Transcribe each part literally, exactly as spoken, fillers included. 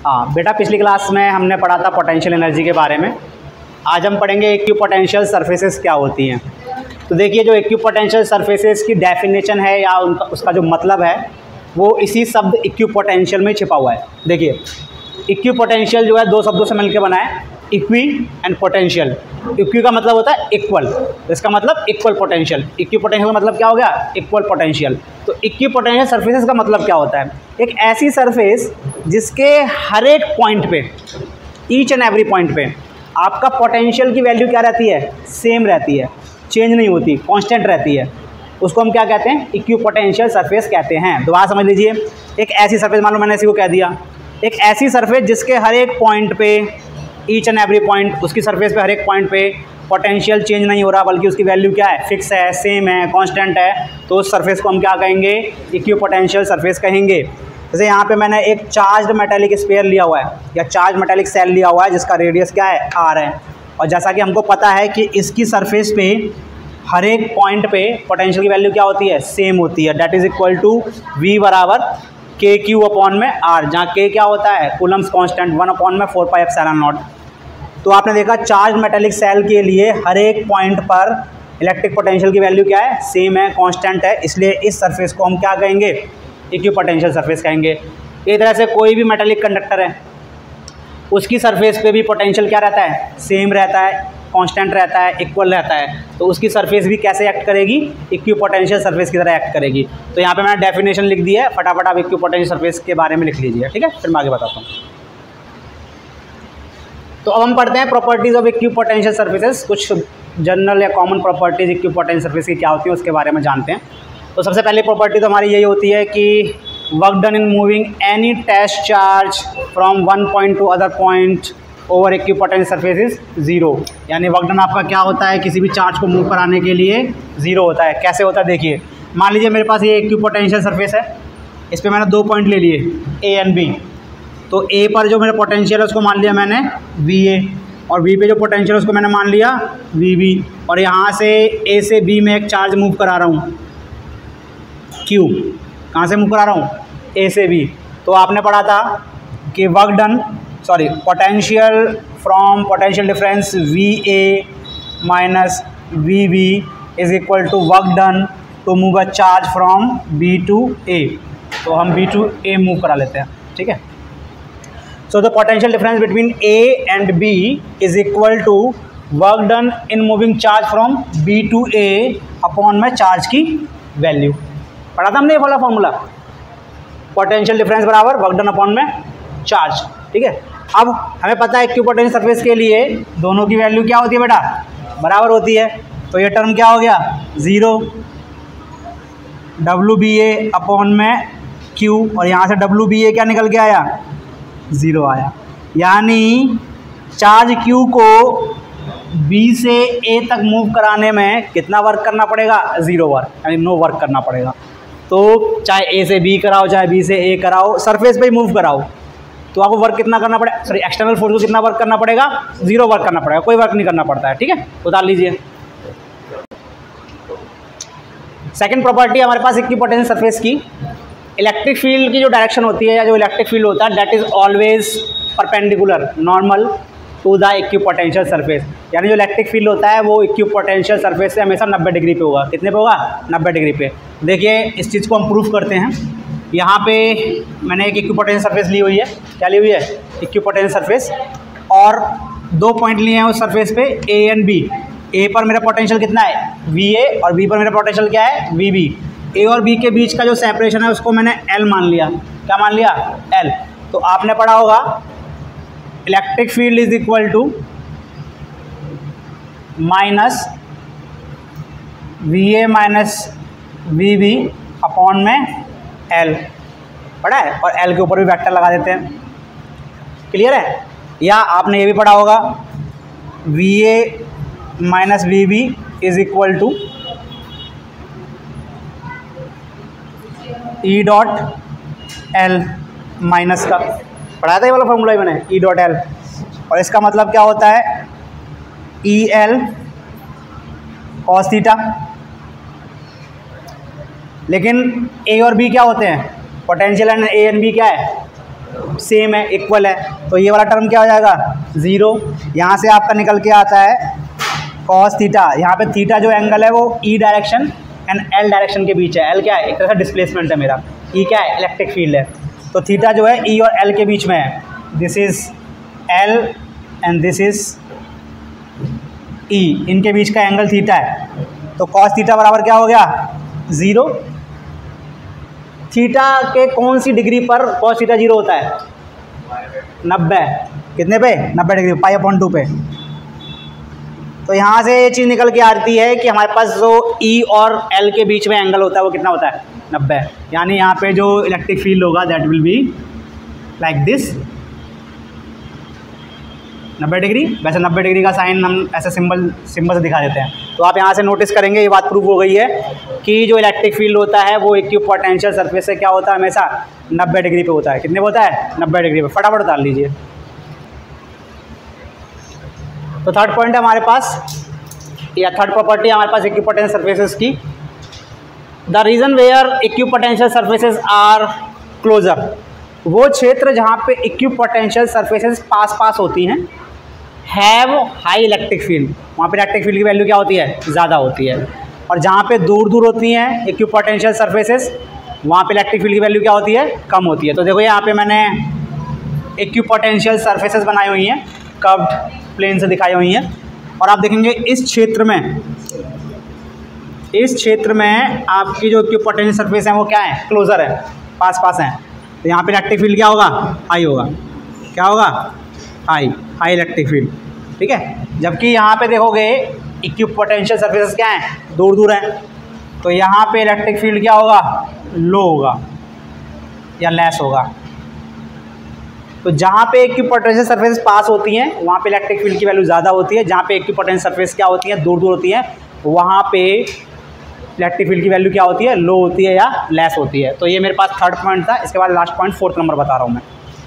हाँ बेटा, पिछली क्लास में हमने पढ़ा था पोटेंशियल एनर्जी के बारे में। आज हम पढ़ेंगे इक्विपोटेंशियल सरफेसेस क्या होती हैं। तो देखिए, जो इक्विपोटेंशियल सरफेसेस की डेफिनेशन है या उनका उसका जो मतलब है वो इसी शब्द इक्विपोटेंशियल में छिपा हुआ है। देखिए, इक्विपोटेंशियल जो है दो शब्दों से मिलकर बना है, इक्वी एंड पोटेंशियल। इक्वी का मतलब होता है इक्वल, इसका मतलब इक्वल पोटेंशियल। इक्विपोटेंशियल का मतलब क्या हो गया? Equal potential. तो इक्विपोटेंशियल सरफेसेस का मतलब क्या होता है? एक ऐसी सरफेस जिसके हर एक पॉइंट पे, ईच एंड एवरी पॉइंट पे आपका पोटेंशियल की वैल्यू क्या रहती है? सेम रहती है, चेंज नहीं होती, कांस्टेंट रहती है। उसको हम क्या कहते हैं? इक्विपोटेंशियल सरफेस कहते हैं। दोबारा समझ लीजिए, एक ऐसी सरफेस, मान लो मैंने इसी को कह दिया, एक ऐसी सरफेस जिसके हर एक पॉइंट पे, ईच एंड एवरी पॉइंट, उसकी सरफेस पे हर एक पॉइंट पे पोटेंशियल चेंज नहीं हो रहा, बल्कि उसकी वैल्यू क्या है? फिक्स है, सेम है, कांस्टेंट है। तो उस सरफेस को हम क्या कहेंगे? इक्विपोटेंशियल सरफेस कहेंगे। जैसे यहाँ पे मैंने एक चार्ज्ड मेटालिक स्फीयर लिया हुआ है या चार्ज मेटालिक सेल लिया हुआ है जिसका रेडियस क्या है? आर है। और जैसा कि हमको पता है कि इसकी सरफेस पे हर एक पॉइंट पे पोटेंशियल की वैल्यू क्या होती है? सेम होती है। That is equal to V बराबर के क्यू अपॉन में आर, जहाँ के क्या होता है? कूलम्स कांस्टेंट, वन अपॉन में फोर पाई एप्सिलॉन नॉट। तो आपने देखा चार्ज मेटालिक सेल के लिए हर एक पॉइंट पर इलेक्ट्रिक पोटेंशियल की वैल्यू क्या है? सेम है, कांस्टेंट है। इसलिए इस सरफेस को हम क्या कहेंगे? इक्विपोटेंशियल सरफेस कहेंगे। इस तरह से कोई भी मेटालिक कंडक्टर है, उसकी सरफेस पे भी पोटेंशियल क्या रहता है? सेम रहता है, कांस्टेंट रहता है, इक्वल रहता है। तो उसकी सरफेस भी कैसे एक्ट करेगी? इक्विपोटेंशियल सरफेस की तरह एक्ट करेगी। तो यहाँ पे मैंने डेफिनेशन लिख दी है, फटाफट आप इक्विपोटेंशियल सरफेस के बारे में लिख लीजिए, ठीक है? फिर मैं आगे बताता हूँ। तो अब हम पढ़ते हैं प्रॉपर्टीज ऑफ इक्विपोटेंशियल सरफेसेस। कुछ जनरल या कॉमन प्रॉपर्टीज इक्विपोटेंशियल सरफेस की क्या होती है उसके बारे में जानते हैं। तो सबसे पहली प्रॉपर्टी तो हमारी यही होती है कि work done in moving any test charge from one point to other point over equipotential surface is zero. यानी वर्क डन आपका क्या होता है? किसी भी चार्ज को मूव कराने के लिए जीरो होता है। कैसे होता है? देखिए, मान लीजिए मेरे पास ये इक्विपोटेंशियल सरफेस है, इस पर मैंने दो पॉइंट ले लिए, ए एंड बी। तो ए पर जो मेरा पोटेंशियल है उसको मान लिया मैंने वी ए, और बी पे जो पोटेंशियल है उसको मैंने मान लिया वी बी। और यहाँ से ए से बी में एक चार्ज मूव करा रहा हूँ, क्यू। कहाँ से मूव करा रहा हूँ? ए से बी। तो आपने पढ़ा था कि work done, sorry, potential from potential difference V A minus V B is equal to work done to move a charge from B to A. तो हम बी टू ए मूव करा लेते हैं, ठीक है? So the potential difference between A and B is equal to work done in moving charge from B to A upon में charge की value. पढ़ा था हमने ये वाला फॉर्मूला, पोटेंशियल डिफरेंस बराबर वर्क डन अपॉन में चार्ज, ठीक है? अब हमें पता है इक्विपोटेंशियल सरफेस के लिए दोनों की वैल्यू क्या होती है बेटा? बराबर होती है। तो ये टर्म क्या हो गया? Zero, W B A upon में क्यू, और यहाँ से डब्ल्यू बी ए क्या निकल के आया? ज़ीरो आया। यानी चार्ज Q को B से A तक मूव कराने में कितना वर्क करना पड़ेगा? ज़ीरो वर्क, यानी नो वर्क करना पड़ेगा। तो चाहे A से B कराओ, चाहे B से A कराओ, सरफेस पे ही मूव कराओ, तो आपको वर्क कितना करना पड़ेगा? सॉरी, एक्सटर्नल फोर्स को कितना वर्क करना पड़ेगा? ज़ीरो वर्क करना पड़ेगा, कोई वर्क नहीं करना पड़ता है, ठीक है? उतार लीजिए। सेकेंड प्रॉपर्टी हमारे पास इक्विपोटेंशियल सरफेस की, इलेक्ट्रिक फील्ड की जो डायरेक्शन होती है या जो इलेक्ट्रिक फील्ड होता है, that is always perpendicular normal to the equipotential surface. यानी जो इलेक्ट्रिक फील्ड होता है वो इक्विपोटेंशियल सरफेस से हमेशा नब्बे डिग्री पे होगा। कितने पे होगा? नब्बे डिग्री पे। देखिए, इस चीज़ को हम प्रूफ करते हैं। यहाँ पे मैंने एक इक्विपोटेंशियल सरफेस ली हुई है। क्या ली हुई है? इक्विपोटेंशियल सरफेस, और दो पॉइंट लिए हैं उस सरफेस पे, ए एंड बी। ए पर मेरा पोटेंशियल कितना है? वी ए, और बी पर मेरा पोटेंशियल क्या है? We B. ए और बी के बीच का जो सेपरेशन है उसको मैंने एल मान लिया। क्या मान लिया? एल। तो आपने पढ़ा होगा electric field is equal to minus V A minus V B upon में एल, पढ़ा है? और एल के ऊपर भी वेक्टर लगा देते हैं। क्लियर है? या आपने ये भी पढ़ा होगा V A minus V B is equal to E dot L minus का, पढ़ाया था ये वाला फॉर्मूला ही मैंने, ई डॉट एल। और इसका मतलब क्या होता है? E L cos theta. लेकिन ए और बी क्या होते हैं? Potential and A and B क्या है? सेम है, इक्वल है, तो ये वाला टर्म क्या हो जाएगा ज़ीरो। यहाँ से आपका निकल के आता है कॉस थीटा, यहाँ पे थीटा जो एंगल है वो E direction and L direction के बीच है। एल क्या है, एक तरह से डिस्प्लेसमेंट है मेरा, ई क्या है, इलेक्ट्रिक फील्ड है, तो थीटा जो है ई और एल के बीच में है। This is L and this is E, इनके बीच का एंगल थीटा है, तो कॉस थीटा बराबर क्या हो गया ज़ीरो। थीटा के कौन सी डिग्री पर कॉस थीटा जीरो होता है, नब्बे, कितने पे, नब्बे डिग्री, पाई अपॉन टू पे। तो यहाँ से ये चीज़ निकल के आती है कि हमारे पास जो ई और एल के बीच में एंगल होता है वो कितना होता है, नब्बे। यानी यहाँ पे जो इलेक्ट्रिक फील्ड होगा that will be like this, नब्बे डिग्री। वैसे नब्बे डिग्री का साइन हम ऐसे सिंबल सिंबल से दिखा देते हैं। तो आप यहाँ से नोटिस करेंगे, ये बात प्रूव हो गई है कि जो इलेक्ट्रिक फील्ड होता है वो इक्विपोटेंशियल सरफेस से क्या होता है, हमेशा नब्बे डिग्री पे होता है। कितने पे होता है, नब्बे डिग्री पे। फटाफट उतार लीजिए। तो थर्ड पॉइंट है हमारे पास, या थर्ड प्रॉपर्टी हमारे पास इक्विपोटेंशियल सरफेसेस की, the region where equipotential surfaces are closer, वो क्षेत्र जहाँ पे इक्विपोटेंशियल सरफेसेस पास पास होती हैं, हैव हाई इलेक्ट्रिक फील्ड, वहाँ पे इलेक्ट्रिक फील्ड की वैल्यू क्या होती है, ज़्यादा होती है। और जहाँ पे दूर दूर होती हैं इक्विपोटेंशियल सरफेसेस, वहाँ पे इलेक्ट्रिक फील्ड की वैल्यू क्या होती है, कम होती है। तो देखो यहाँ पे मैंने इक्विपोटेंशियल सरफेसेस बनाई हुई हैं, कर्व्ड प्लेन से दिखाई हुई हैं, और आप देखेंगे इस क्षेत्र में, इस क्षेत्र में आपकी जो इक्विपोटेंशियल सरफेस है वो क्या है, क्लोजर है, पास पास हैं। तो यहाँ पे इलेक्ट्रिक फील्ड क्या होगा, हाई होगा। क्या होगा, हाई, हाई इलेक्ट्रिक फील्ड, ठीक है। जबकि यहाँ पे देखोगे इक्विपोटेंशियल सरफेसेस क्या हैं, दूर दूर हैं, तो यहाँ पे इलेक्ट्रिक फील्ड क्या होगा, लो होगा या लेस होगा। तो जहाँ पे इक्विपोटेंशियल सरफेस पास होती हैं वहाँ पे इलेक्ट्रिक फील्ड की वैल्यू ज़्यादा होती है, जहाँ पे इक्विपोटेंशियल सरफेस क्या होती है, दूर दूर होती हैं, वहाँ पे इलेक्ट्रिक फील्ड की वैल्यू क्या होती है, लो होती है या लेस होती है। तो ये मेरे पास थर्ड पॉइंट था। इसके बाद लास्ट पॉइंट फोर्थ नंबर बता रहा हूँ मैं।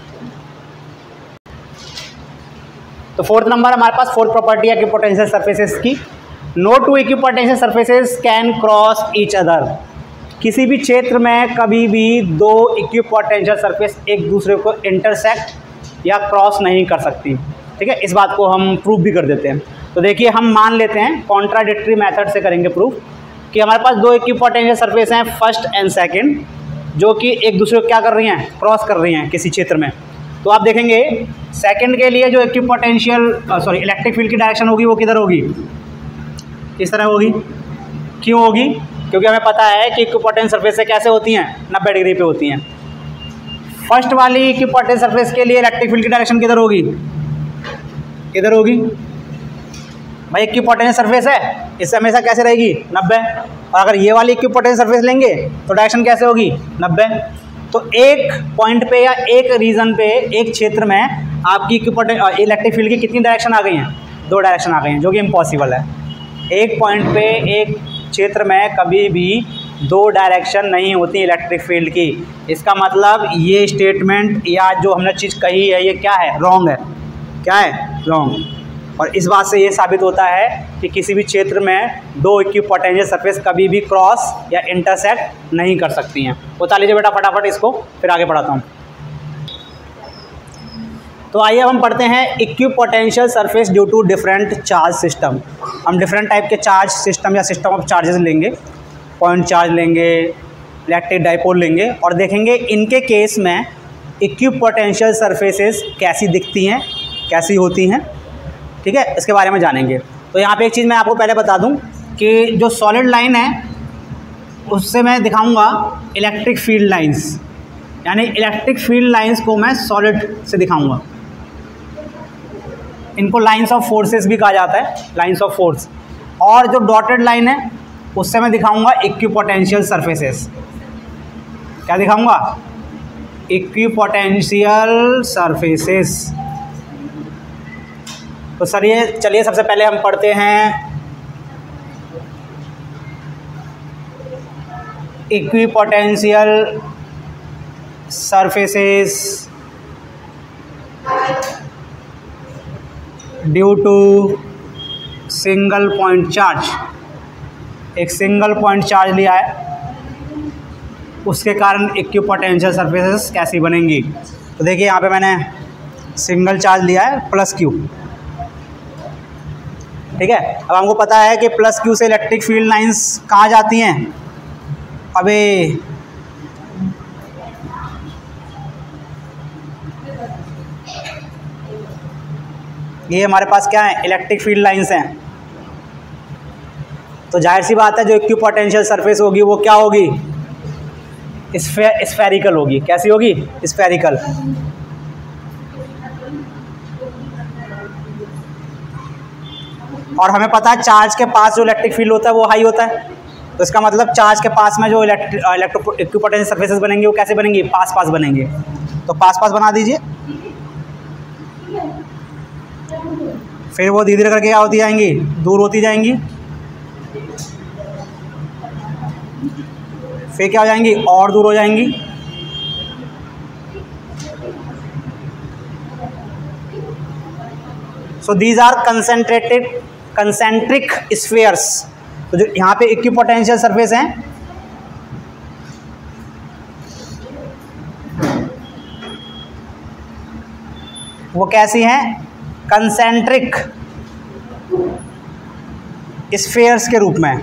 तो फोर्थ नंबर हमारे पास फोर्थ प्रॉपर्टी है इक्विपोटेंशियल सरफेसेस की, no two equipotential surfaces can cross each other, किसी भी क्षेत्र में कभी भी दो इक्विपोटेंशियल सरफेस एक दूसरे को इंटरसेक्ट या क्रॉस नहीं कर सकती, ठीक है। इस बात को हम प्रूव भी कर देते हैं। तो देखिए हम मान लेते हैं, कॉन्ट्राडिक्टरी मेथड से करेंगे प्रूफ, कि हमारे पास दो इक्विपोटेंशियल सरफेस हैं फर्स्ट एंड सेकंड, जो कि एक दूसरे को क्या कर रही हैं, क्रॉस कर रही हैं किसी क्षेत्र में। तो आप देखेंगे सेकंड के लिए जो इक्विपोटेंशियल सॉरी इलेक्ट्रिक फील्ड की डायरेक्शन होगी वो किधर होगी, इस तरह होगी। क्यों होगी, क्योंकि हमें पता है कि इक्विपोटेंशियल सरफेस से कैसे होती हैं, नब्बे डिग्री पे होती हैं। फर्स्ट वाली इक्विपोटेंशियल सरफेस के लिए इलेक्ट्रिक फील्ड की डायरेक्शन किधर होगी, किधर होगी भाई, इक्विपोटेंशियल सरफेस है, इससे हमेशा कैसे रहेगी, नब्बे। और अगर ये वाली इक्विपोटेंशियल सरफेस लेंगे तो डायरेक्शन कैसे होगी, नब्बे। तो एक पॉइंट पे या एक रीजन पे, एक क्षेत्र में आपकी इक्विपोटेंशियल इलेक्ट्रिक फील्ड की कितनी डायरेक्शन आ गई हैं, दो डायरेक्शन आ गई हैं, जो कि इम्पॉसिबल है। एक पॉइंट पे, एक क्षेत्र में कभी भी दो डायरेक्शन नहीं होती इलेक्ट्रिक फील्ड की। इसका मतलब ये स्टेटमेंट या जो हमने चीज़ कही है ये क्या है, रॉन्ग है। क्या है, रॉन्ग। और इस बात से ये साबित होता है कि किसी भी क्षेत्र में दो इक्विपोटेंशियल सरफेस कभी भी क्रॉस या इंटरसेक्ट नहीं कर सकती हैं। बता लीजिए बेटा फटाफट इसको, फिर आगे बढ़ाता हूँ। तो आइए हम पढ़ते हैं equipotential surface due to different charge system. हम डिफरेंट टाइप के चार्ज सिस्टम या सिस्टम ऑफ चार्जेस लेंगे, पॉइंट चार्ज लेंगे, इलेक्ट्रिक डाइपोल लेंगे, और देखेंगे इनके केस में इक्विपोटेंशियल सरफेसेस कैसी दिखती हैं, कैसी होती हैं, ठीक है, इसके बारे में जानेंगे। तो यहाँ पे एक चीज़ मैं आपको पहले बता दूँ कि जो सॉलिड लाइन है उससे मैं दिखाऊंगा इलेक्ट्रिक फील्ड लाइंस, यानी इलेक्ट्रिक फील्ड लाइंस को मैं सॉलिड से दिखाऊंगा। इनको लाइंस ऑफ फोर्सेस भी कहा जाता है, लाइंस ऑफ फोर्स। और जो डॉटेड लाइन है उससे मैं दिखाऊंगा इक्विपोटेंशियल सरफेसेस। क्या दिखाऊंगा, इक्विपोटेंशियल सरफेसेस। तो सर ये चलिए सबसे पहले हम पढ़ते हैं equipotential surfaces due to single point charge. एक सिंगल पॉइंट चार्ज लिया है, उसके कारण इक्विपोटेंशियल सरफेसेस कैसी बनेंगी। तो देखिए यहाँ पे मैंने सिंगल चार्ज लिया है प्लस क्यू, ठीक है। अब हमको पता है कि प्लस क्यू से इलेक्ट्रिक फील्ड लाइंस कहाँ जाती हैं। अबे ये हमारे पास क्या है, इलेक्ट्रिक फील्ड लाइंस हैं। तो जाहिर सी बात है जो इक्विपोटेंशियल सरफेस होगी वो क्या होगी, स्फेरिकल होगी। कैसी होगी, स्फेरिकल। और हमें पता है चार्ज के पास जो इलेक्ट्रिक फील्ड होता है वो हाई होता है, तो इसका मतलब चार्ज के पास में जो इलेक्ट्रो इक्विपोटेंशियल सरफेसेस बनेंगे वो कैसे बनेंगे, पास पास बनेंगे। तो पास पास बना दीजिए, फिर वो धीरे धीरे करके क्या होती जाएंगी, दूर होती जाएंगी, फिर क्या हो जाएंगी, और दूर हो जाएंगी। So these are concentrated concentric spheres. तो जो यहाँ पे इक्विपोटेंशियल सरफेस हैं वो कैसी हैं, कंसेंट्रिक स्फीयर्स के रूप में।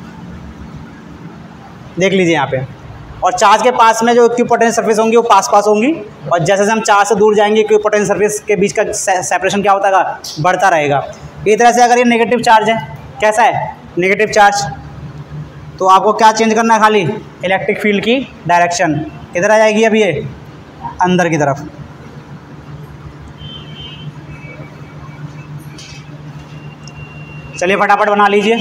देख लीजिए यहाँ पे। और चार्ज के पास में जो इक्विपोटेंशियल सरफेस होंगी वो पास पास होंगी, और जैसे जैसे हम चार्ज से दूर जाएंगे इक्विपोटेंशियल सरफेस के बीच का सेपरेशन क्या होता है, बढ़ता रहेगा। इस तरह से अगर ये नेगेटिव चार्ज है, कैसा है, नेगेटिव चार्ज, तो आपको क्या चेंज करना है, खाली इलेक्ट्रिक फील्ड की डायरेक्शन इधर आ जाएगी, अब ये अंदर की तरफ। चलिए फटाफट बना लीजिए।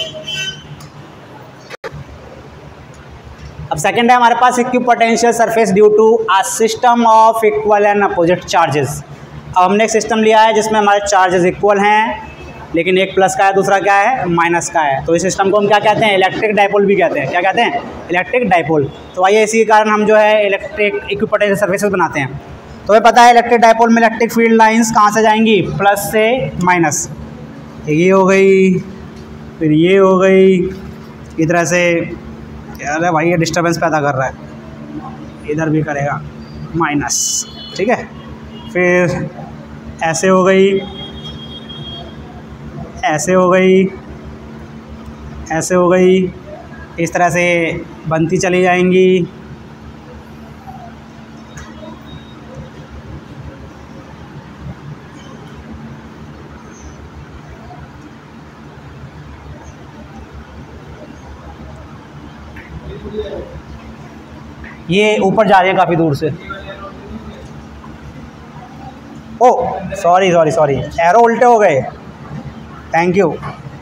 अब सेकंड है हमारे पास equipotential surface due to a system of equal and opposite charges. अब हमने एक सिस्टम लिया है जिसमें हमारे चार्जेस इक्वल हैं, लेकिन एक प्लस का है दूसरा क्या है, माइनस का है। तो इस सिस्टम को हम क्या कहते हैं, इलेक्ट्रिक डाइपोल भी कहते हैं। क्या कहते हैं, इलेक्ट्रिक डाइपोल। तो आइए इसी के कारण हम जो है इलेक्ट्रिक इक्विपोटेंशियल सरफेसेस बनाते हैं। तो हमें पता है इलेक्ट्रिक डाइपोल में इलेक्ट्रिक फील्ड लाइंस कहाँ से जाएंगी, प्लस से माइनस। ये हो गई, फिर ये हो गई, इस तरह से। अरे भाई ये डिस्टर्बेंस पैदा कर रहा है, इधर भी करेगा माइनस, ठीक है। फिर ऐसे हो गई, ऐसे हो गई, ऐसे हो गई, इस तरह से बनती चली जाएंगी। ये ऊपर जा रही है काफ़ी दूर से। Oh sorry sorry sorry arrow उल्टे हो गए, थैंक यू।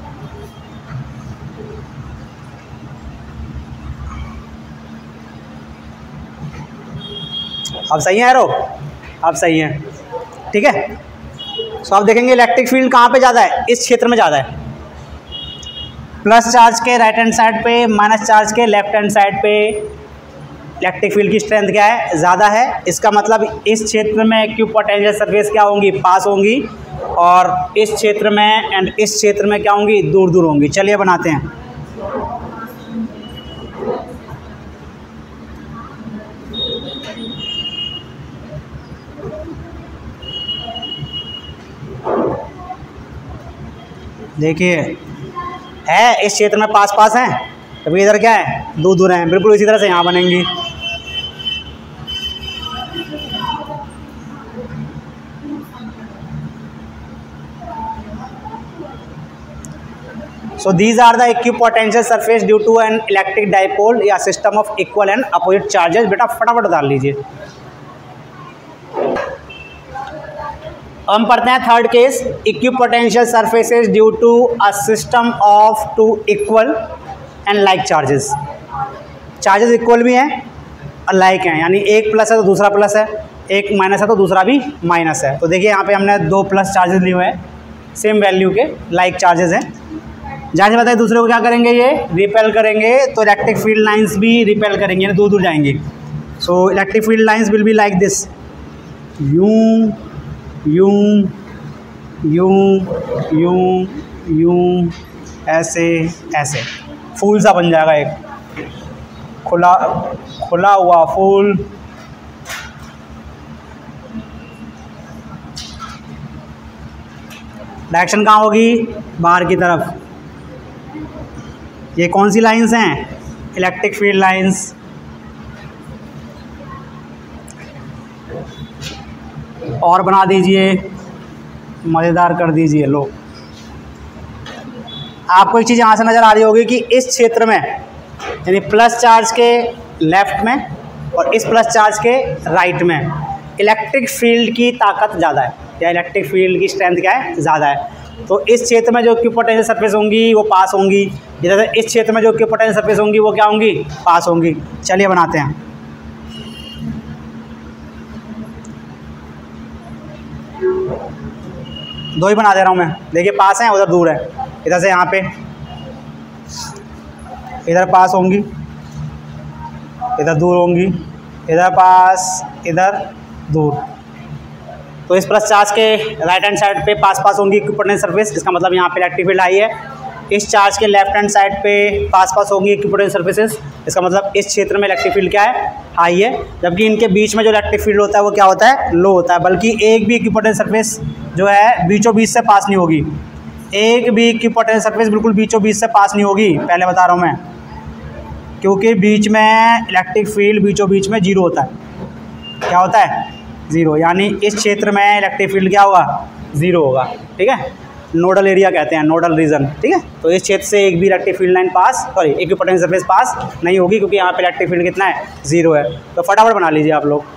अब सही है एरो, अब सही है, ठीक है। सो आप देखेंगे इलेक्ट्रिक फील्ड कहाँ पे ज़्यादा है, इस क्षेत्र में ज़्यादा है। प्लस चार्ज के राइट हैंड साइड पे, माइनस चार्ज के लेफ्ट हैंड साइड पे इलेक्ट्रिक फील्ड की स्ट्रेंथ क्या है, ज़्यादा है। इसका मतलब इस क्षेत्र में इक्विपोटेंशियल सरफेस क्या होंगी, पास होंगी, और इस क्षेत्र में एंड इस क्षेत्र में क्या होंगी, दूर दूर होंगी। चलिए बनाते हैं। देखिए है इस क्षेत्र में पास पास हैं, तभी इधर क्या है, दूर दूर हैं। बिल्कुल इसी तरह से यहाँ बनेंगी। So these are the equipotential surface due to an electric dipole या system of equal and opposite charges। बेटा फटाफट डाल लीजिए। हम पढ़ते हैं third case, equipotential surfaces due to a system of two equal and like charges. Charges equal भी हैं और लाइक हैं, यानी एक प्लस है तो दूसरा प्लस है, एक माइनस है तो दूसरा भी माइनस है। तो देखिए यहाँ पे हमने दो प्लस चार्जेस लिए हुए हैं, सेम वैल्यू के लाइक चार्जेस हैं। जहाँ से बताए दूसरे को क्या करेंगे, ये रिपेल करेंगे, तो इलेक्ट्रिक फील्ड लाइंस भी रिपेल करेंगे, यानी दूर दूर जाएंगे। So electric field lines will be like this, यूं यूं यूं यूं यूं, ऐसे ऐसे फूल सा बन जाएगा, एक खुला खुला हुआ फूल, डायरेक्शन कहाँ होगी? बाहर की तरफ। ये कौन सी लाइंस हैं? Electric field lines. और बना दीजिए, मज़ेदार कर दीजिए। लो, आपको एक चीज़ यहाँ से नज़र आ रही होगी कि इस क्षेत्र में, यानी प्लस चार्ज के लेफ़्ट में और इस प्लस चार्ज के राइट में इलेक्ट्रिक फील्ड की ताकत ज़्यादा है, या इलेक्ट्रिक फील्ड की स्ट्रेंथ क्या है? ज़्यादा है। तो इस क्षेत्र में जो इक्विपोटेंशियल सरफेस होंगी वो पास होंगी, इधर इस क्षेत्र में जो इक्विपोटेंशियल सरफेस होंगी वो क्या होंगी? पास होंगी। चलिए बनाते हैं। दो ही बना दे रहा हूँ मैं। देखिए, पास है, उधर दूर है। इधर से यहाँ पे इधर पास होंगी, इधर दूर होंगी, इधर पास, इधर दूर। तो इस प्लस चार्ज के राइट हैंड साइड पे पास पास होंगी इक्विपोटेंशियल सरफेस, इसका मतलब यहाँ पे इलेक्ट्रिक फील्ड आई है। इस चार्ज के लेफ्ट हैंड साइड पे पास पास होंगी इक्विपोटेंशियल सरफेसेस, इसका मतलब इस क्षेत्र में इलेक्ट्रिक फील्ड क्या है? हाई है। जबकि इनके बीच में जो इलेक्ट्रिक फील्ड होता है वो क्या होता है? लो होता है। बल्कि एक भी इक्विपोटेंशियल सरफेस जो है बीचों बीच से पास नहीं होगी। एक भी इक्विपोटेंशियल सरफेस बिल्कुल बीचों बीच से पास नहीं होगी, पहले बता रहा हूँ मैं, क्योंकि बीच में इलेक्ट्रिक फील्ड बीचों बीच में जीरो होता है। क्या होता है? ज़ीरो। यानी इस क्षेत्र में इलेक्ट्रिक फील्ड क्या होगा? ज़ीरो होगा। ठीक है, नोडल एरिया कहते हैं, नोडल रीजन। ठीक है, तो इस क्षेत्र से एक भी electric field line pass, sorry equipotential surface pass नहीं होगी, क्योंकि यहाँ पे इलेक्ट्रिक फील्ड कितना है? ज़ीरो है। तो फटाफट बना लीजिए आप लोग।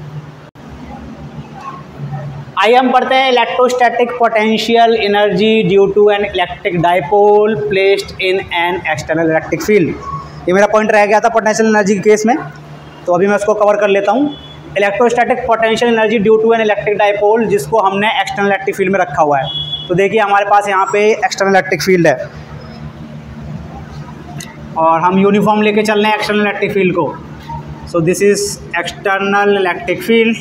आइए हम पढ़ते हैं electrostatic potential energy due to an electric dipole placed in an external electric field. ये मेरा पॉइंट रह गया था पोटेंशियल एनर्जी के केस में, तो अभी मैं उसको कवर कर लेता हूँ। Electrostatic potential energy due to an electric dipole, जिसको हमने एक्सटर्नल इलेक्ट्रिक फील्ड में रखा हुआ है। तो देखिए, हमारे पास यहाँ पे एक्सटर्नल इलेक्ट्रिक फील्ड है और हम यूनिफॉर्म लेके चल रहे हैं एक्सटर्नल इलेक्ट्रिक फील्ड को। So this is external electric field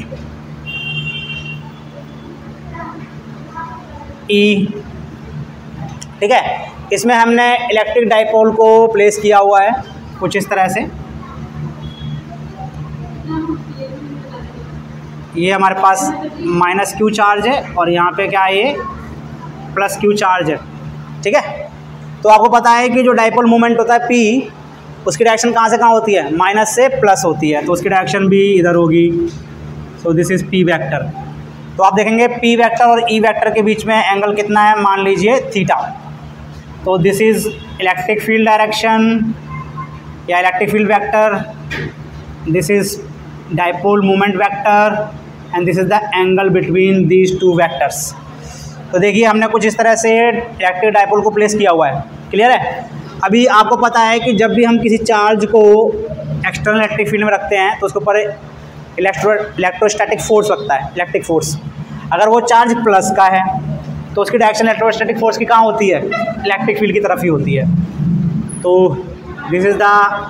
E. ठीक है, इसमें हमने इलेक्ट्रिक डाइपोल को प्लेस किया हुआ है कुछ इस तरह से। ये हमारे पास माइनस क्यू चार्ज है और यहाँ पे क्या है? ये प्लस क्यू चार्ज है। ठीक है, तो आपको पता है कि जो डाइपोल मोमेंट होता है पी, उसकी डायरेक्शन कहाँ से कहाँ होती है? माइनस से प्लस होती है, तो उसकी डायरेक्शन भी इधर होगी। So this is P vector. तो आप देखेंगे पी वेक्टर और ई वेक्टर के बीच में एंगल कितना है? मान लीजिए थीटा। तो this is electric field direction या electric field vector, this is dipole moment vector and this is the angle between these two vectors. तो देखिए, हमने कुछ इस तरह से इलेक्ट्रिक डाइपोल को प्लेस किया हुआ है। क्लियर है? अभी आपको पता है कि जब भी हम किसी चार्ज को एक्सटर्नल इलेक्ट्रिक फील्ड में रखते हैं तो उसके ऊपर इलेक्ट्रो इलेक्ट्रोस्टैटिक फोर्स लगता है, इलेक्ट्रिक फोर्स। अगर वो चार्ज प्लस का है तो उसकी डायरेक्शन इलेक्ट्रोस्टैटिक फोर्स की कहाँ होती है? इलेक्ट्रिक फील्ड की तरफ ही होती है। तो this is the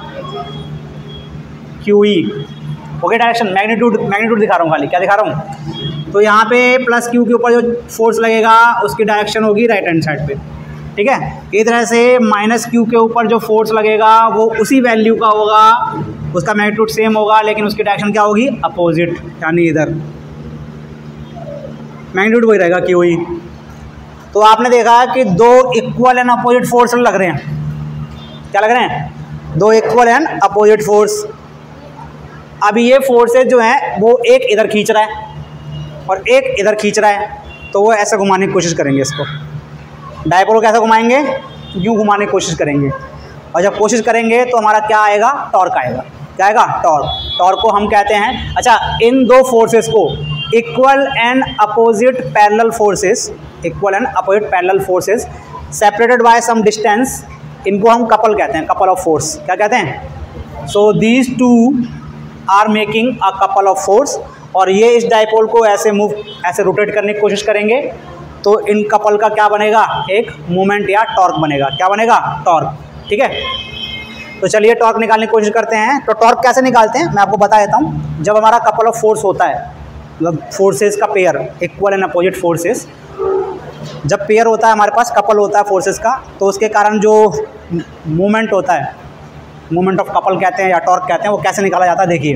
Q E. Okay, direction magnitude magnitude दिखा रहा हूँ, खाली क्या दिखा रहा हूँ? तो यहाँ पे प्लस क्यू के ऊपर जो फोर्स लगेगा उसकी डायरेक्शन होगी राइट हैंड साइड पे। ठीक है, इस तरह से माइनस क्यू के ऊपर जो फोर्स लगेगा वो उसी वैल्यू का होगा, उसका मैग्नीट्यूड सेम होगा, लेकिन उसकी डायरेक्शन क्या होगी? अपोजिट, यानी इधर। मैग्नीट्यूड वही रहेगा क्यू ई। तो आपने देखा कि दो इक्वल एंड अपोजिट फोर्स लग रहे हैं। क्या लग रहे हैं? दो इक्वल एंड अपोजिट फोर्स। अभी ये फोर्सेज जो हैं वो एक इधर खींच रहा है और एक इधर खींच रहा है, तो वो ऐसे घुमाने की कोशिश करेंगे। इसको डाइपोल को कैसे घुमाएंगे? यूँ घुमाने की कोशिश करेंगे, और जब कोशिश करेंगे तो हमारा क्या आएगा? टॉर्क आएगा। क्या आएगा? टॉर्क। टॉर्क को हम कहते हैं, अच्छा, इन दो फोर्सेस को equal and opposite parallel forces, equal and opposite parallel forces separated by some distance, इनको हम कपल कहते हैं, कपल ऑफ फोर्स। क्या कहते हैं? So these two are making a couple of force, और ये इस डाइपोल को ऐसे मूव ऐसे रोटेट करने की कोशिश करेंगे, तो इन कपल का क्या बनेगा? एक मोमेंट या टॉर्क बनेगा। क्या बनेगा? टॉर्क। ठीक है, तो चलिए टॉर्क निकालने की कोशिश करते हैं। तो टॉर्क कैसे निकालते हैं मैं आपको बता देता हूँ। जब हमारा कपल ऑफ फोर्स होता है, मतलब फोर्सेस का pair, equal and opposite forces, जब पेयर होता है हमारे पास, कपल होता है फोर्सेस का, तो उसके कारण जो मूवमेंट होता है, मूवमेंट ऑफ कपल कहते हैं या टॉर्क कहते हैं, वो कैसे निकाला जाता है? देखिए,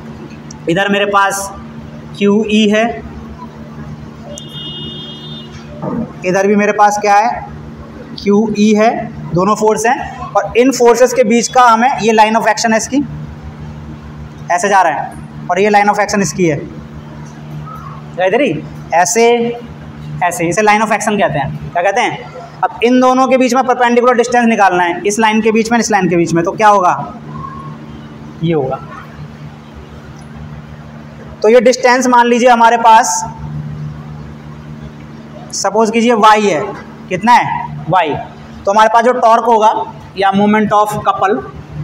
इधर मेरे पास क्यू ई है इधर भी मेरे पास क्या है, क्यू ई है, दोनों फोर्स हैं, और इन फोर्सेस के बीच का हमें, ये लाइन ऑफ एक्शन है इसकी, ऐसे जा रहा है, और ये लाइन ऑफ एक्शन इसकी है इधर ही, ऐसे ऐसे, इसे लाइन ऑफ एक्शन कहते हैं। क्या कहते हैं? अब इन दोनों के बीच में परपेंडिकुलर डिस्टेंस निकालना है, इस लाइन के बीच में, इस लाइन के बीच में, तो क्या होगा, ये होगा। तो ये डिस्टेंस मान लीजिए हमारे पास, सपोज कीजिए y है, कितना है, y, तो हमारे पास जो टॉर्क होगा या moment of couple,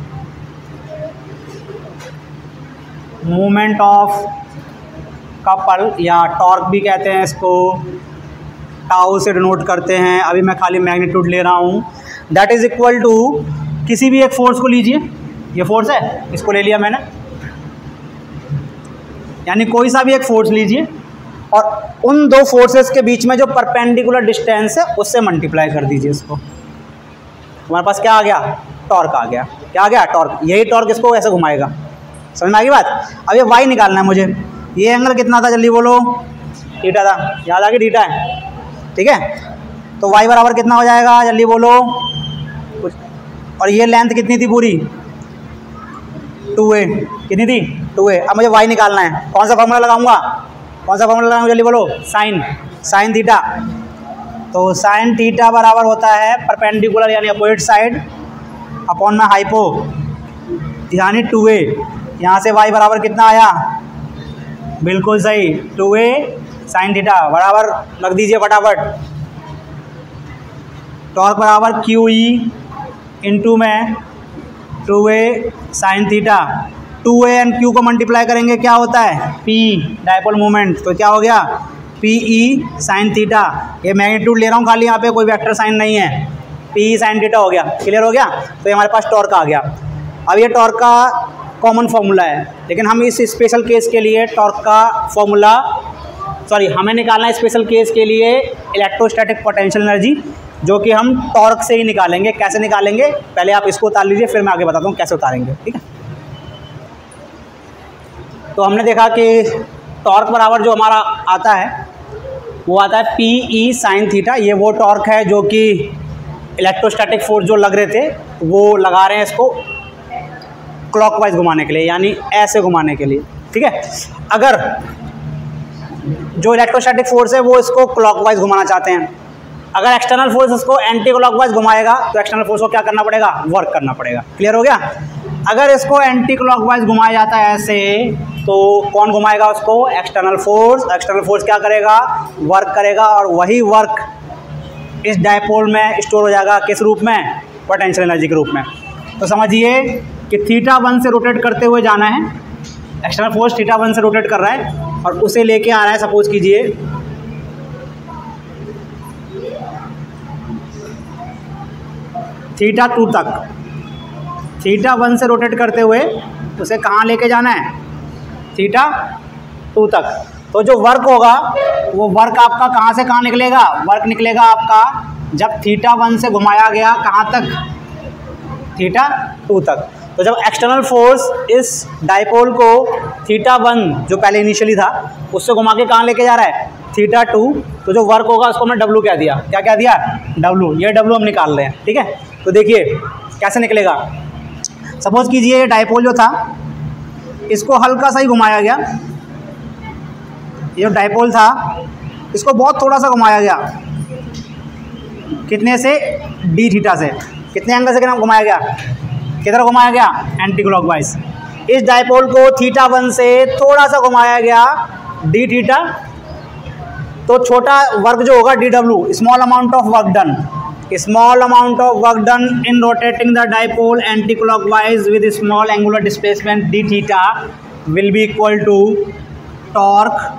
moment of couple या टॉर्क भी कहते हैं इसको, टाउ से डिनोट करते हैं, अभी मैं खाली मैग्नीट्यूड ले रहा हूँ, दैट इज इक्वल टू, किसी भी एक फोर्स को लीजिए, ये फोर्स है, इसको ले लिया मैंने, यानी कोई सा भी एक फोर्स लीजिए और उन दो फोर्सेस के बीच में जो परपेंडिकुलर डिस्टेंस है उससे मल्टीप्लाई कर दीजिए इसको, हमारे पास क्या आ गया, टॉर्क आ गया। क्या आ गया, टॉर्क। यही टॉर्क इसको ऐसे घुमाएगा, समझ में आ गई बात। अब ये वाई निकालना है मुझे, ये एंगल कितना था, जल्दी बोलो, थीटा था, याद आ गया, थीटा है, ठीक है। तो वाई बराबर कितना हो जाएगा, जल्दी बोलो कुछ, और ये लेंथ कितनी थी पूरी, टू ए, कितनी थी, टू ए। अब मुझे वाई निकालना है, कौन सा फॉर्मूला लगाऊंगा, कौन सा फॉर्मूला लगाऊंगा, जल्दी बोलो, साइन, साइन थीटा। तो साइन थीटा बराबर होता है परपेंडिकुलर यानी अपोजिट साइड अपॉन में हाइपो यानी टू ए। यहाँ से वाई बराबर कितना आया, बिल्कुल सही, टू ए साइन थीटा बराबर रख दीजिए फटाफट, टॉर्क बराबर क्यू ई इंटू में two A sine theta, two A and Q को मल्टीप्लाई करेंगे क्या होता है, पी डायपोल मोमेंट, तो क्या हो गया, पी ई साइन थीटा। ये मैग्नीट्यूड ले रहा हूँ खाली, यहाँ पे कोई वेक्टर साइन नहीं है, पी ई साइन थीटा हो गया, क्लियर हो गया। तो ये हमारे पास टॉर्क आ गया। अब ये टॉर्क का कॉमन फॉर्मूला है, लेकिन हम इस स्पेशल केस के लिए टॉर्क का फॉर्मूला, सॉरी हमें निकालना है स्पेशल केस के लिए इलेक्ट्रोस्टैटिक पोटेंशियल एनर्जी, जो कि हम टॉर्क से ही निकालेंगे। कैसे निकालेंगे, पहले आप इसको उतार लीजिए, फिर मैं आगे बताता हूँ कैसे उतारेंगे, ठीक है। तो हमने देखा कि टॉर्क बराबर जो हमारा आता है वो आता है पी ई साइन थीटा। ये वो टॉर्क है जो कि इलेक्ट्रोस्टैटिक फोर्स जो लग रहे थे वो लगा रहे हैं इसको क्लॉकवाइज घुमाने के लिए, यानी ऐसे घुमाने के लिए, ठीक है। अगर जो इलेक्ट्रोस्टैटिक फोर्स है वो इसको क्लॉकवाइज घुमाना चाहते हैं, अगर एक्सटर्नल फोर्स इसको एंटी क्लॉकवाइज घुमाएगा तो एक्सटर्नल फोर्स को क्या करना पड़ेगा, वर्क करना पड़ेगा, क्लियर हो गया। अगर इसको एंटी क्लॉकवाइज घुमाया जाता है ऐसे, तो कौन घुमाएगा उसको, एक्सटर्नल फोर्स। एक्सटर्नल फोर्स क्या करेगा, वर्क करेगा, और वही वर्क इस डायपोल में स्टोर हो जाएगा, किस रूप में, पोटेंशियल एनर्जी के रूप में। तो समझिए कि थीटा वन से रोटेट करते हुए जाना है, एक्सटर्नल फोर्स थीटा वन से रोटेट कर रहा है और उसे लेके आ रहा है, सपोज कीजिए थीटा टू तक, थीटा वन से रोटेट करते हुए उसे कहाँ लेके जाना है, थीटा टू तक। तो जो वर्क होगा वो वर्क आपका कहाँ से कहाँ निकलेगा, वर्क निकलेगा आपका जब थीटा वन से घुमाया गया कहाँ तक, थीटा टू तक। तो जब एक्सटर्नल फोर्स इस डायपोल को थीटा वन जो पहले इनिशियली था उससे घुमा के कहाँ लेके जा रहा है, थीटा टू, तो जो वर्क होगा उसको हमने डब्लू क्या दिया, क्या क्या दिया, डब्लू। ये डब्लू हम निकाल रहे हैं, ठीक है। तो देखिए कैसे निकलेगा, सपोज कीजिए ये डायपोल जो था इसको हल्का सा ही घुमाया गया, ये डायपोल था इसको बहुत थोड़ा सा घुमाया गया, कितने से, डी थीटा से, कितने एंगल से कितना घुमाया गया, किधर घुमाया गया, एंटी क्लॉकवाइज। इस डायपोल को थीटा वन से थोड़ा सा घुमाया गया डी थीटा, तो छोटा वर्क जो होगा D W, small amount of work done, small amount of work done in rotating the dipole anti clockwise with small angular displacement D theta will be equal to torque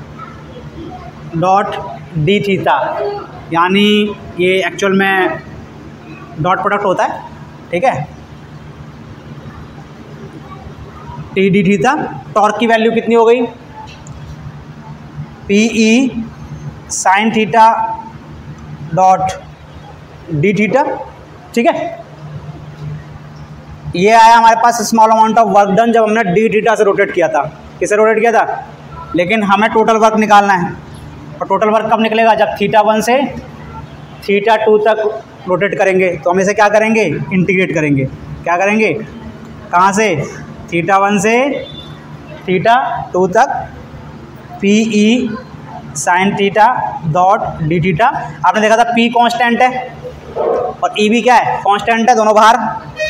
dot D theta. यानी ये actual में dot product होता है, ठीक है, T D theta. Torque की value कितनी हो गई, P E sine theta dot D theta, ठीक है। ये आया हमारे पास small amount of work done जब हमने डी थीटा से रोटेट किया था, किसे रोटेट किया था, लेकिन हमें टोटल वर्क निकालना है। और टोटल वर्क कब निकलेगा, जब थीटा वन से थीटा टू तक रोटेट करेंगे। तो हम इसे क्या करेंगे, इंटीग्रेट करेंगे। क्या करेंगे, कहाँ से, थीटा वन से थीटा टू तक, P E sine theta dot D theta. आपने देखा था पी कांस्टेंट है और ई भी क्या है, कांस्टेंट है, दोनों बाहर,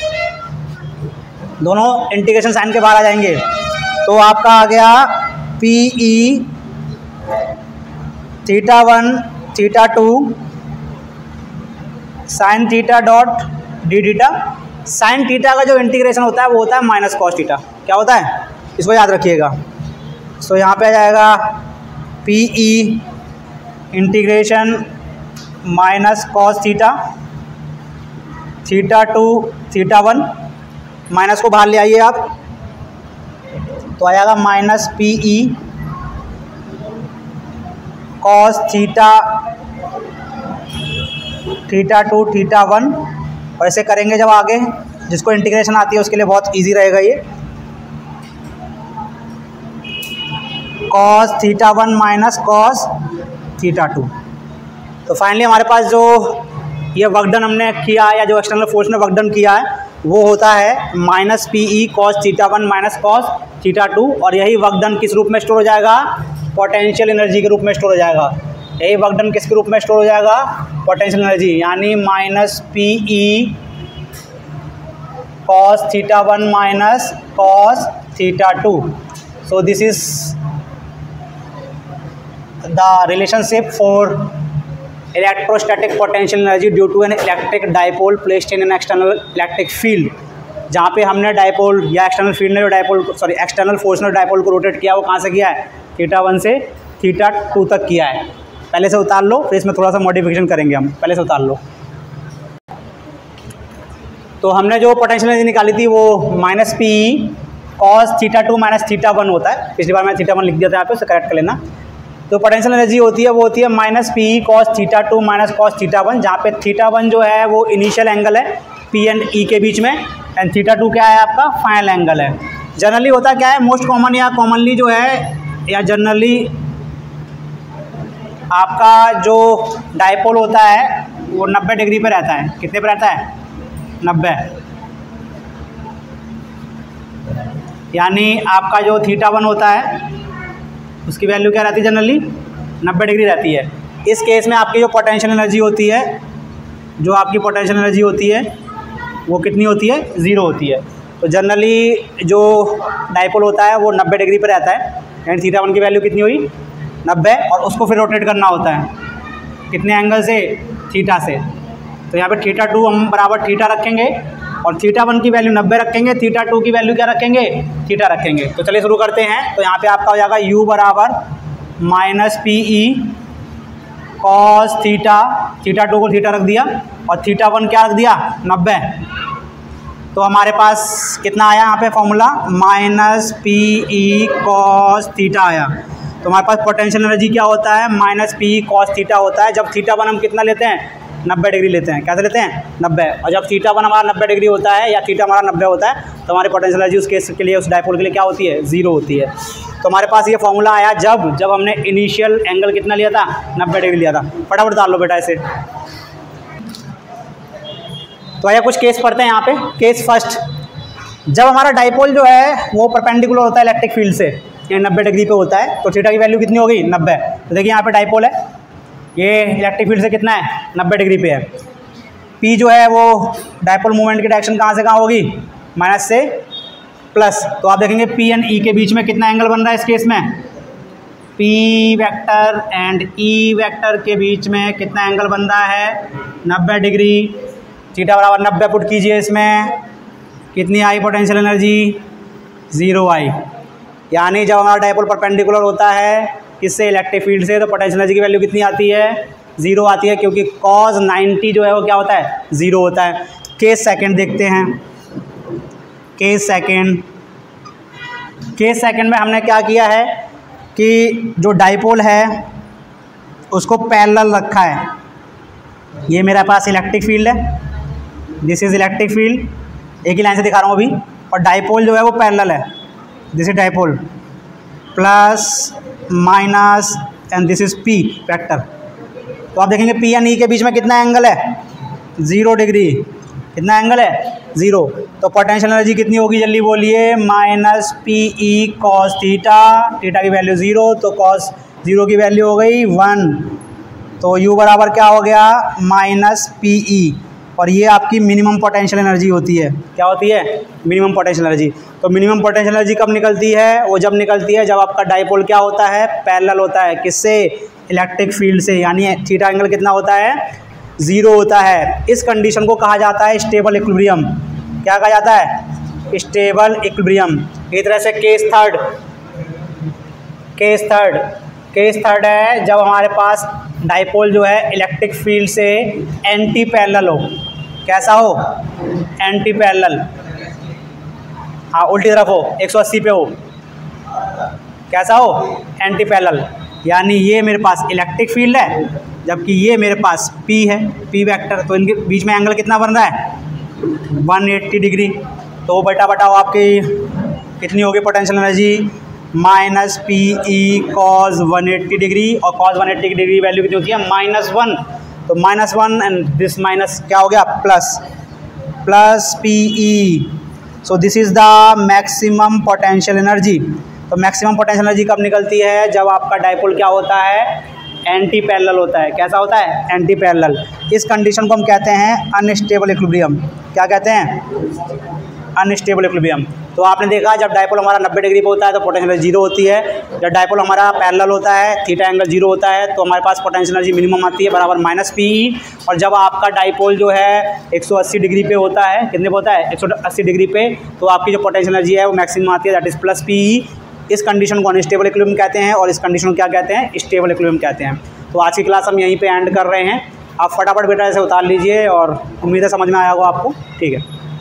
दोनों इंटीग्रेशन साइन के बाहर आ जाएंगे। तो आपका आ गया P E theta one theta two sine theta dot D theta. Sine theta का जो इंटीग्रेशन होता है वो होता है माइनस कॉस थीटा। क्या होता है, इसको याद रखिएगा। सो यहाँ पे आ जाएगा P E integration minus cos theta theta two theta one, minus को बाहर ले आइए आप, तो आ जाएगा minus P E cos theta theta two theta one. और ऐसे करेंगे जब आगे, जिसको इंटीग्रेशन आती है उसके लिए बहुत इजी रहेगा ये, cos theta one minus cos theta two. तो फाइनली हमारे पास जो ये वर्कडन हमने किया है या जो एक्सटर्नल फोर्स ने वर्कडन किया है वो होता है minus P E cos theta one minus cos theta two. और यही वर्कडन किस रूप में स्टोर हो जाएगा, पोटेंशियल एनर्जी के रूप में स्टोर हो जाएगा। यही वर्कडन किसके रूप में स्टोर हो जाएगा, पोटेंशियल एनर्जी, यानी minus P E cos theta one minus cos theta two. So this is the relationship for electrostatic potential energy due to an electric dipole placed in an external electric field. जहाँ पे हमने dipole या external field ने जो dipole sorry external force ने dipole को rotate किया वो कहाँ से किया है, थीटा वन से थीटा टू तक किया है। पहले से उतार लो, फिर इसमें थोड़ा सा मॉडिफिकेशन करेंगे हम, पहले से उतार लो। तो हमने जो पोटेंशियल एनर्जी निकाली थी वो minus P cos theta two minus theta one होता है। पिछली बार मैं थीटा वन लिख दिया था यहाँ पे, उसे करेक्ट कर लेना। तो पोटेंशियल एनर्जी होती है वो होती है minus P cos theta two minus cos theta one, जहाँ पे थीटा वन जो है वो इनिशियल एंगल है पी एंड ई के बीच में, एंड थीटा टू क्या है आपका, फाइनल एंगल है। जनरली होता क्या है, मोस्ट कॉमन या कॉमनली जो है या जनरली आपका जो डाइपोल होता है वो नब्बे डिग्री पे रहता है। कितने पे रहता है, नब्बे। यानी आपका जो थीटा वन होता है उसकी वैल्यू क्या रहती है, जनरली नब्बे डिग्री रहती है। इस केस में आपकी जो पोटेंशियल एनर्जी होती है, जो आपकी पोटेंशियल एनर्जी होती है वो कितनी होती है, ज़ीरो होती है। तो जनरली जो डाइपोल होता है वो नब्बे डिग्री पर रहता है, एंड थीटा वन की वैल्यू कितनी हुई, नब्बे, और उसको फिर रोटेट करना होता है कितने एंगल से, थीटा से। तो यहाँ पे थीटा टू हम बराबर थीटा रखेंगे और थीटा वन की वैल्यू नब्बे रखेंगे, थीटा टू की वैल्यू क्या रखेंगे, थीटा रखेंगे। तो चलिए शुरू करते हैं। तो यहाँ पे आपका हो जाएगा u बराबर minus P E cos theta, theta two को थीटा रख दिया और थीटा वन क्या रख दिया, नब्बे। तो हमारे पास कितना आया यहाँ पे formula, minus P E cos theta आया। तो हमारे पास पोटेंशियल एनर्जी क्या होता है, माइनस पी कॉस थीटा होता है। जब थीटा वन हम कितना लेते हैं, नब्बे डिग्री लेते हैं। कैसे लेते हैं, नब्बे। और जब थीटा वन हमारा नब्बे डिग्री होता है या थीटा हमारा नब्बे होता है तो हमारी पोटेंशियल एनर्जी उस केस के लिए, उस डाइपोल के लिए क्या होती है, जीरो होती है। तो हमारे पास ये फॉर्मूला आया जब जब हमने इनिशियल एंगल कितना लिया था, नब्बे डिग्री लिया था। फटाफट डाल लो बेटा इसे। तो आइए कुछ केस पढ़ते हैं यहाँ पे। केस फर्स्ट, जब हमारा डाइपोल जो है वो परपेंडिकुलर होता है इलेक्ट्रिक फील्ड से, ये नब्बे डिग्री पे होता है, तो थीटा की वैल्यू कितनी होगी, नब्बे। तो देखिए यहाँ पे डाइपोल है, ये इलेक्ट्रिक फील्ड से कितना है, नब्बे डिग्री पे है। पी जो है वो डाइपोल मूवमेंट की डायरेक्शन कहाँ से कहाँ होगी, माइनस से प्लस। तो आप देखेंगे पी एंड ई के बीच में कितना एंगल बन रहा है इस केस में, P vector and E vector के बीच में कितना एंगल बन रहा है, नब्बे डिग्री। थीटा बराबर नब्बे पुट कीजिए, इसमें कितनी आई पोटेंशियल एनर्जी, ज़ीरो आई। यानी जब हमारा डाइपोल परपेंडिकुलर होता है किससे, इलेक्ट्रिक फील्ड से, तो पोटेंशियल एनर्जी की वैल्यू कितनी आती है, ज़ीरो आती है, क्योंकि कॉस नाइन्टी जो है वो क्या होता है, ज़ीरो होता है। केस सेकंड देखते हैं। केस सेकंड केस सेकंड में हमने क्या किया है कि जो डाइपोल है उसको पैरेलल रखा है। ये मेरे पास इलेक्ट्रिक फील्ड है, दिस इज़ इलेक्ट्रिक फील्ड, एक ही लाइन से दिखा रहा हूँ अभी, और डाइपोल जो है वो पैरेलल है, this is dipole, plus minus and this is P vector. तो आप देखेंगे पी एंड ई के बीच में कितना एंगल है, ज़ीरो डिग्री। कितना एंगल है, ज़ीरो। तो पोटेंशियल एनर्जी कितनी होगी, जल्दी बोलिए, minus P E cos theta. Theta की वैल्यू ज़ीरो, तो कॉस ज़ीरो की वैल्यू हो गई वन। तो यू बराबर क्या हो गया, माइनस पी ई। और ये आपकी मिनिमम पोटेंशियल एनर्जी होती है। क्या होती है, मिनिमम पोटेंशियल एनर्जी। तो मिनिमम पोटेंशियल एनर्जी कब निकलती है, वो जब निकलती है जब आपका डाइपोल क्या होता है, पैरेलल होता है। किससे, इलेक्ट्रिक फील्ड से। यानी थीटा एंगल कितना होता है, ज़ीरो होता है। इस कंडीशन को कहा जाता है स्टेबल इक्विलिब्रियम। क्या कहा जाता है, स्टेबल इक्विलिब्रियम। एक तरह से case third, case third case third है जब हमारे पास डाइपोल जो है इलेक्ट्रिक फील्ड से एंटी पैरेलल हो। कैसा हो, एंटी पैरेलल। हाँ, उल्टी तरफ हो, एक सौ अस्सी पे हो। कैसा हो, एंटी पैरेलल। यानी ये मेरे पास इलेक्ट्रिक फील्ड है, जबकि ये मेरे पास P है, P वेक्टर। तो इनके बीच में एंगल कितना बन रहा है, एक सौ अस्सी डिग्री। तो बटा बटाओ आपकी कितनी होगी potential energy, minus P E cos one eighty degree. और cos one eighty degree value कितनी होती है, माइनस वन। तो minus one and this minus क्या हो गया, plus, plus P E. So this is the maximum potential energy. तो maximum potential energy कब निकलती है, जब आपका डाइपोल क्या होता है, एंटी पैरेलल होता है। कैसा होता है, एंटी पैरेलल। इस कंडीशन को हम कहते हैं अनस्टेबल इक्विलिब्रियम। क्या कहते हैं, अनस्टेबल इक्विलिब्रियम। तो आपने देखा जब डाइपोल हमारा नब्बे डिग्री पे होता है तो पोटेंशियल एनर्जी जीरो होती है। जब डाइपोल हमारा पैरेलल होता है, थीटा एंगल जीरो होता है, तो हमारे पास पोटेंशियल एनर्जी मिनिमम आती है, बराबर माइनस पी ई। और जब आपका डाइपोल जो है एक सौ अस्सी डिग्री पे होता है, कितने पे होता है, एक सौ अस्सी डिग्री पे, तो आपकी जो पोटेंशियल एनर्जी है वो मैक्सिमम आती है, that is plus P E. इस कंडीशन को अनस्टेबल इक्विलिब्रियम कहते हैं और इस कंडीशन को क्या कहते हैं, स्टेबल इक्विलिब्रियम कहते हैं। तो आज की क्लास हम यहीं पे एंड कर रहे हैं। आप फटाफट बेटा ऐसे उतार लीजिए और उम्मीद है समझ में आया होगा आपको। ठीक है।